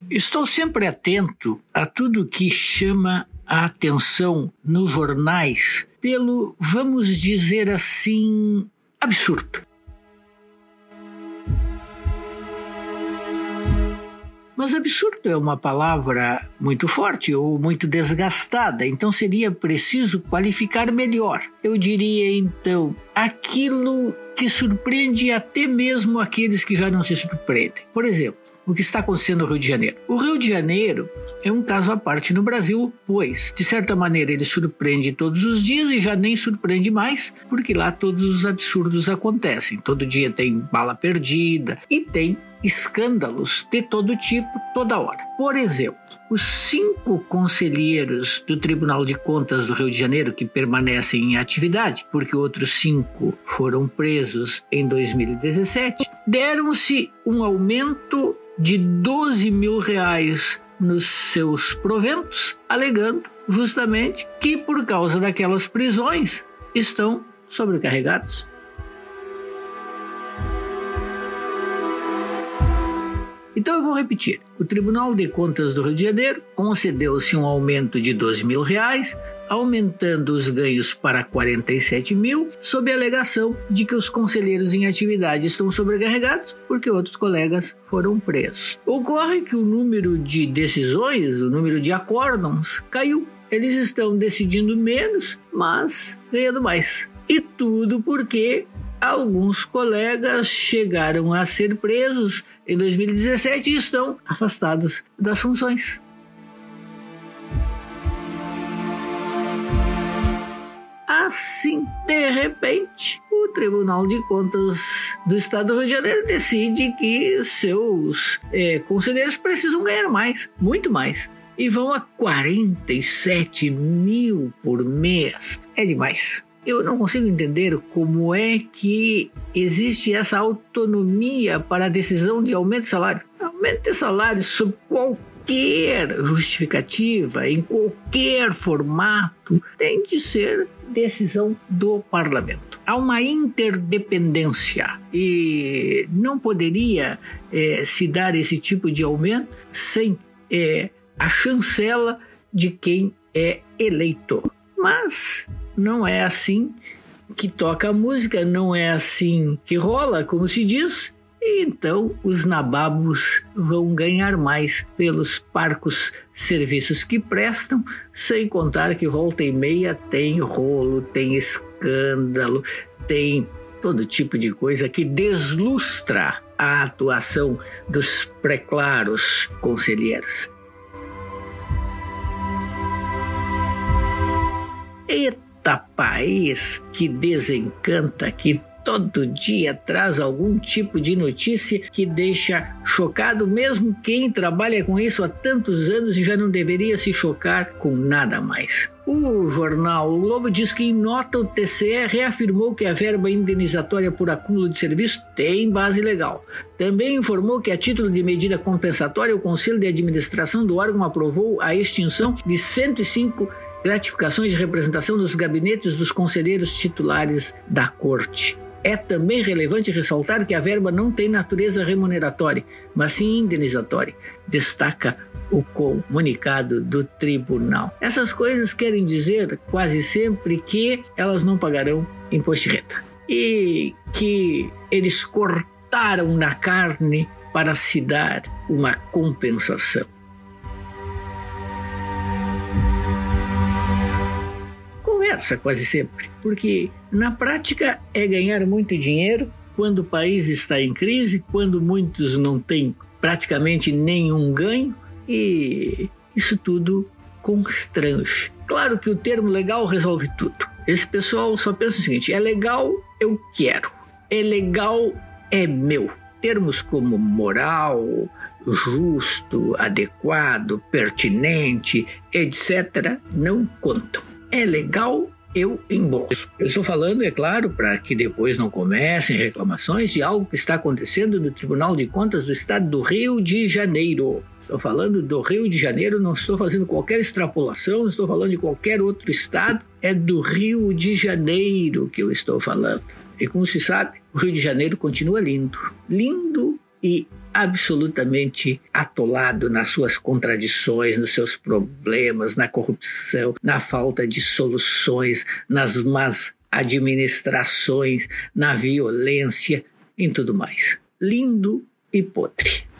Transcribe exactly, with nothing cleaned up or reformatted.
Estou sempre atento a tudo que chama a atenção nos jornais pelo, vamos dizer assim, absurdo. Mas absurdo é uma palavra muito forte ou muito desgastada, então seria preciso qualificar melhor. Eu diria então aquilo que surpreende até mesmo aqueles que já não se surpreendem. Por exemplo, o que está acontecendo no Rio de Janeiro. O Rio de Janeiro é um caso à parte no Brasil, pois, de certa maneira, ele surpreende todos os dias e já nem surpreende mais, porque lá todos os absurdos acontecem. Todo dia tem bala perdida e tem escândalos de todo tipo, toda hora. Por exemplo, os cinco conselheiros do Tribunal de Contas do Rio de Janeiro que permanecem em atividade, porque outros cinco foram presos em dois mil e dezessete, deram-se um aumento de doze mil reais nos seus proventos, alegando justamente que por causa daquelas prisões estão sobrecarregados. Então eu vou repetir. O Tribunal de Contas do Rio de Janeiro concedeu-se um aumento de doze mil reais, aumentando os ganhos para quarenta e sete mil, sob a alegação de que os conselheiros em atividade estão sobrecarregados porque outros colegas foram presos. Ocorre que o número de decisões, o número de acórdãos, caiu. Eles estão decidindo menos, mas ganhando mais. E tudo porque alguns colegas chegaram a ser presos em dois mil e dezessete e estão afastados das funções. Assim, de repente, o Tribunal de Contas do Estado do Rio de Janeiro decide que seus é, conselheiros precisam ganhar mais, muito mais, e vão a quarenta e sete mil por mês. É demais. Eu não consigo entender como é que existe essa autonomia para a decisão de aumento de salário. Aumento de salário sob qualquer justificativa, em qualquer formato, tem de ser decisão do parlamento. Há uma interdependência e não poderia é, se dar esse tipo de aumento sem é, a chancela de quem é eleito. Mas não é assim que toca a música, não é assim que rola, como se diz. E então os nababos vão ganhar mais pelos parcos serviços que prestam, sem contar que volta e meia tem rolo, tem escândalo, tem todo tipo de coisa que deslustra a atuação dos preclaros conselheiros. Eita país que desencanta, que todo dia traz algum tipo de notícia que deixa chocado mesmo quem trabalha com isso há tantos anos e já não deveria se chocar com nada mais. O jornal O Globo diz que em nota o T C E reafirmou que a verba indenizatória por acúmulo de serviço tem base legal. Também informou que a título de medida compensatória o Conselho de Administração do órgão aprovou a extinção de cento e cinco gratificações de representação nos gabinetes dos conselheiros titulares da Corte. É também relevante ressaltar que a verba não tem natureza remuneratória, mas sim indenizatória, destaca o comunicado do tribunal. Essas coisas querem dizer quase sempre que elas não pagarão imposto de renda e que eles cortaram na carne para se dar uma compensação. Conversa quase sempre, porque na prática é ganhar muito dinheiro quando o país está em crise, quando muitos não têm praticamente nenhum ganho, e isso tudo constrange. Claro que o termo legal resolve tudo. Esse pessoal só pensa o seguinte: é legal, eu quero. É legal, é meu. Termos como moral, justo, adequado, pertinente, etcétera não contam. É legal, eu embolso. Eu estou falando, é claro, para que depois não comecem reclamações de algo que está acontecendo no Tribunal de Contas do Estado do Rio de Janeiro. Estou falando do Rio de Janeiro, não estou fazendo qualquer extrapolação, não estou falando de qualquer outro estado, é do Rio de Janeiro que eu estou falando. E como se sabe, o Rio de Janeiro continua lindo. Lindo e absolutamente atolado nas suas contradições, nos seus problemas, na corrupção, na falta de soluções, nas más administrações, na violência, em tudo mais. Lindo e podre.